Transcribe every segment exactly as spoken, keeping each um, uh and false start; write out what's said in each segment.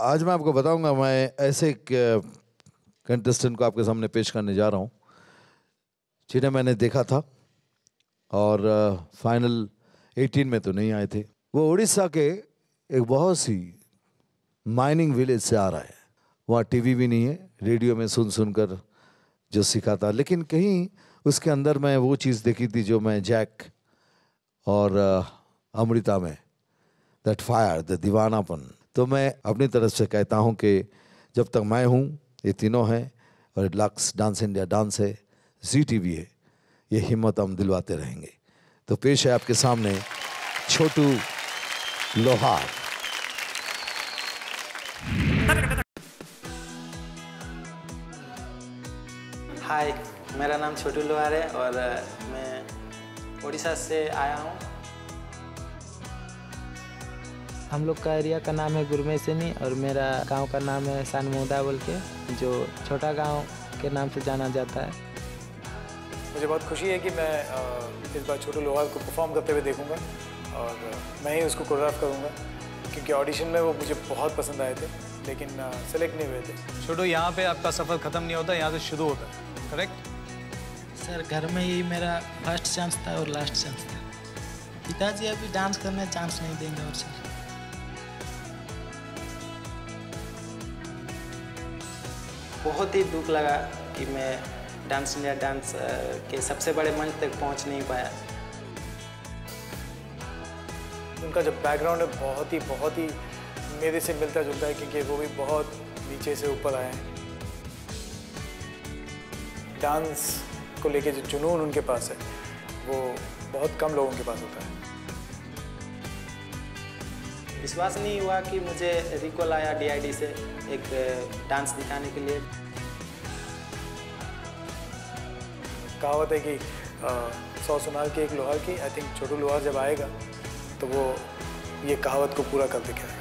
आज मैं आपको बताऊंगा, मैं ऐसे एक कंटेस्टेंट को आपके सामने पेश करने जा रहा हूं जिन्हें मैंने देखा था और फाइनल अठारह में तो नहीं आए थे। वो उड़ीसा के एक बहुत सी माइनिंग विलेज से आ रहा है। वहाँ टीवी भी नहीं है, रेडियो में सुन सुनकर जो सीखा था, लेकिन कहीं उसके अंदर मैं वो चीज़ देखी थी जो मैं जैक और अमृता में, दैट फायर, द दीवानापन। तो मैं अपनी तरफ से कहता हूँ कि जब तक मैं हूँ ये तीनों हैं, और लक्स डांस इंडिया डांस है, जी टीवी है, ये हिम्मत हम दिलवाते रहेंगे। तो पेश है आपके सामने छोटू लोहार। हाय, मेरा नाम छोटू लोहार है और मैं उड़ीसा से आया हूँ। हम लोग का एरिया का नाम है गुरमेसनी और मेरा गांव का नाम है सानमोदा बोल के, जो छोटा गांव के नाम से जाना जाता है। मुझे बहुत खुशी है कि मैं इस बार छोटू लोहार को परफॉर्म करते हुए देखूंगा और मैं ही उसको कोरियोग्राफ करूंगा, क्योंकि ऑडिशन में वो मुझे बहुत पसंद आए थे लेकिन सेलेक्ट नहीं हुए थे। छोटू, यहाँ पे आपका सफ़र ख़त्म नहीं होता, यहाँ से शुरू होता है, करेक्ट? सर, घर में ही मेरा फर्स्ट चांस था और लास्ट चांस था। पिताजी अभी डांस करने चांस नहीं देंगे। और सर बहुत ही दुख लगा कि मैं डांस इंडिया डांस के सबसे बड़े मंच तक पहुंच नहीं पाया। उनका जो बैकग्राउंड है बहुत ही बहुत ही मेरे से मिलता जुलता है, क्योंकि वो भी बहुत नीचे से ऊपर आए हैं। डांस को लेके जो जुनून उनके पास है वो बहुत कम लोगों के पास होता है। विश्वास नहीं हुआ कि मुझे रिकॉल आया डी आई डी से एक डांस दिखाने के लिए। कहावत है कि सौ सुनार की एक लोहार की। आई थिंक छोटू लोहार जब आएगा तो वो ये कहावत को पूरा कर दिखाएगा।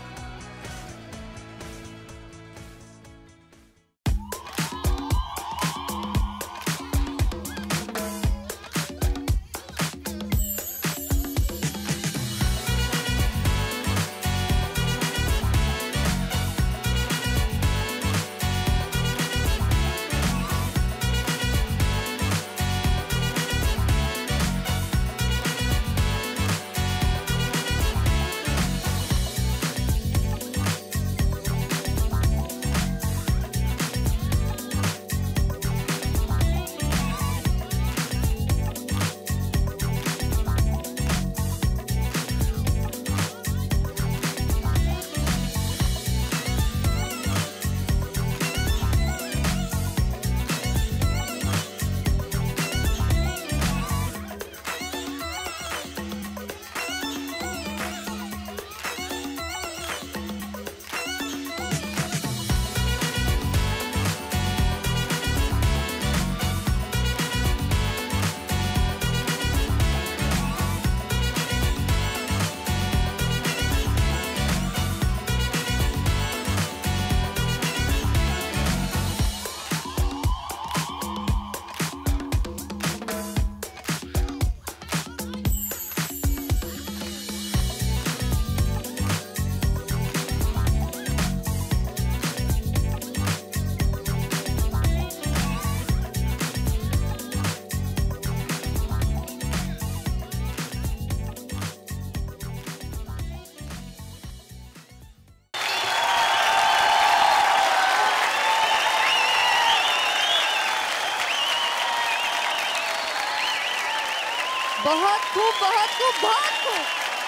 बहुत खूब, बहुत खूब, बहुत खूब।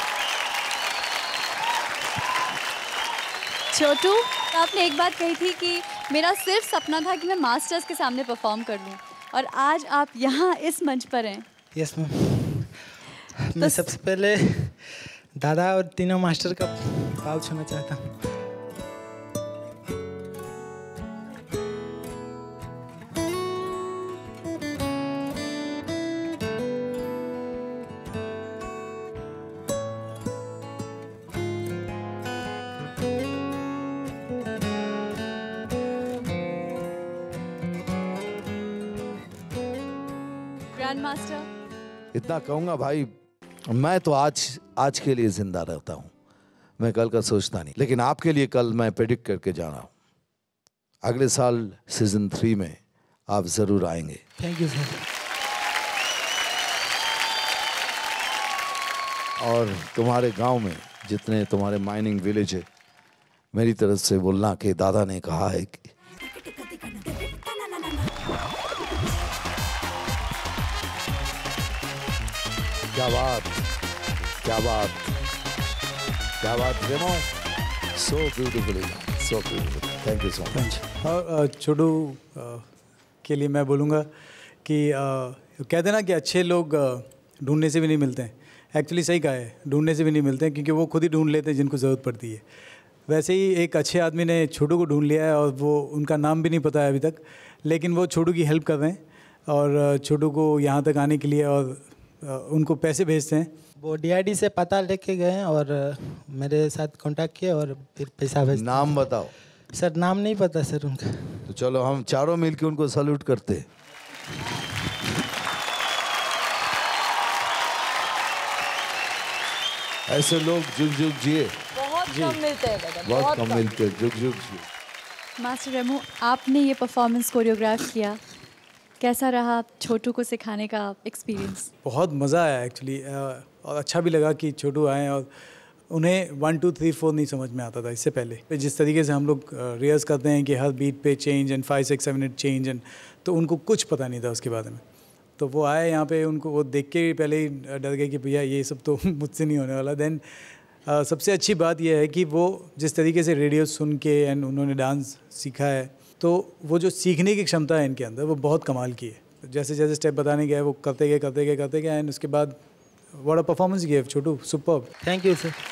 छोटू, आपने एक बात कही थी कि मेरा सिर्फ सपना था कि मैं मास्टर्स के सामने परफॉर्म कर लूं, और आज आप यहाँ इस मंच पर हैं। Yes ma'am. मैं सबसे पहले दादा और तीनों मास्टर का पाव छूना चाहता हूँ। इतना कहूँगा भाई, मैं तो आज आज के लिए जिंदा रहता हूँ। मैं कल का सोचता नहीं, लेकिन आपके लिए कल मैं प्रेडिक्ट करके जा रहा हूँ, अगले साल सीजन थ्री में आप जरूर आएंगे। Thank you sir. और तुम्हारे गांव में जितने तुम्हारे माइनिंग विलेज है, मेरी तरफ से बोलना कि दादा ने कहा है कि क्या बात, क्या बात, क्या बात Remo, so beautifully, so beautiful, thank you so much. और छोटू के लिए मैं बोलूँगा कि कहते हैं ना कि अच्छे लोग ढूंढने से भी नहीं मिलते हैं। एक्चुअली सही कहा है, ढूंढने से भी नहीं मिलते हैं, क्योंकि वो खुद ही ढूंढ लेते हैं जिनको ज़रूरत पड़ती है। वैसे ही एक अच्छे आदमी ने छोटू को ढूंढ लिया है, और वो उनका नाम भी नहीं पता है अभी तक, लेकिन वो छोटू की हेल्प कर रहे हैं और छोटू को यहाँ तक आने के लिए और उनको पैसे भेजते हैं। वो डी आई डी से पता लेके गए हैं और मेरे साथ कांटेक्ट किए और फिर पैसा भेज। नाम बताओ सर। नाम नहीं पता सर उनका। तो चलो हम चारों मिलके उनको सैल्यूट करते हैं। ऐसे लोग जुग जुग जिए, बहुत कम मिलते हैं दादा, बहुत कम मिलते हैं, जुग जुग जिए। मास्टर रेमो, आपने ये परफॉर्मेंस कोरियोग्राफ किया, कैसा रहा छोटू को सिखाने का एक्सपीरियंस? बहुत मज़ा आया एक्चुअली, और अच्छा भी लगा कि छोटू आए और उन्हें वन टू थ्री फोर नहीं समझ में आता था इससे पहले। जिस तरीके से हम लोग रिहर्स करते हैं कि हर बीट पे change and five six seven eight change and, तो उनको कुछ पता नहीं था उसके बारे में। तो वो आए यहाँ पे, उनको वो देख के ही पहले ही डर गए कि भैया ये सब तो मुझसे नहीं होने वाला। देन uh, सबसे अच्छी बात यह है कि वो जिस तरीके से रेडियो सुन के एंड उन्होंने डांस सीखा है, तो वो जो सीखने की क्षमता है इनके अंदर वो बहुत कमाल की है। जैसे जैसे स्टेप बताने गए वो करते गए करते गए करते गए एंड उसके बाद what a performance give Chhotu, superb. Thank you sir.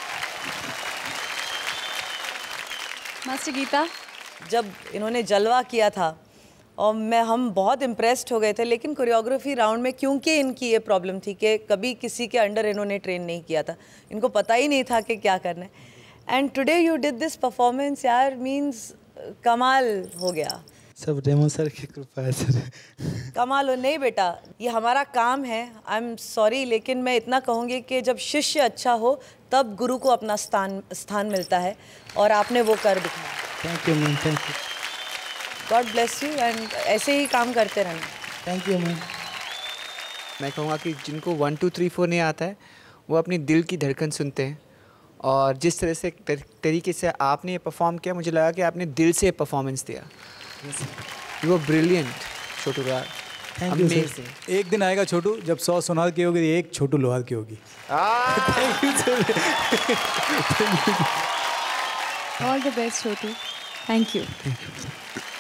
Master Geeta, जब इन्होंने जलवा किया था और मैं हम बहुत इम्प्रेस्ड हो गए थे, लेकिन कोरियोग्राफी राउंड में क्योंकि इनकी ये प्रॉब्लम थी कि कभी किसी के अंडर इन्होंने ट्रेन नहीं किया था, इनको पता ही नहीं था कि क्या करना है। And today you did this performance यार, मींस कमाल हो गया। सब रेमो सर की कृपा है सर। कमाल हो। नहीं बेटा, ये हमारा काम है, आई एम सॉरी, लेकिन मैं इतना कहूँगी कि जब शिष्य अच्छा हो तब गुरु को अपना स्थान स्थान मिलता है, और आपने वो कर दिखाया। Thank you ma'am, thank you. God bless you and ऐसे ही काम करते रहना। Thank you ma'am. मैं कहूँगा कि जिनको वन टू थ्री फोर नहीं आता है वो अपनी दिल की धड़कन सुनते हैं, और जिस तरह से तरीके से आपने ये परफॉर्म किया, मुझे लगा कि आपने दिल से परफॉर्मेंस दिया। वो ब्रिलियंट छोटू का, थैंक यू सर। एक दिन आएगा छोटू जब सौ सोनार की होगी, एक छोटू लोहार की होगी। Thank you sir. All the best Chhotu. Thank you.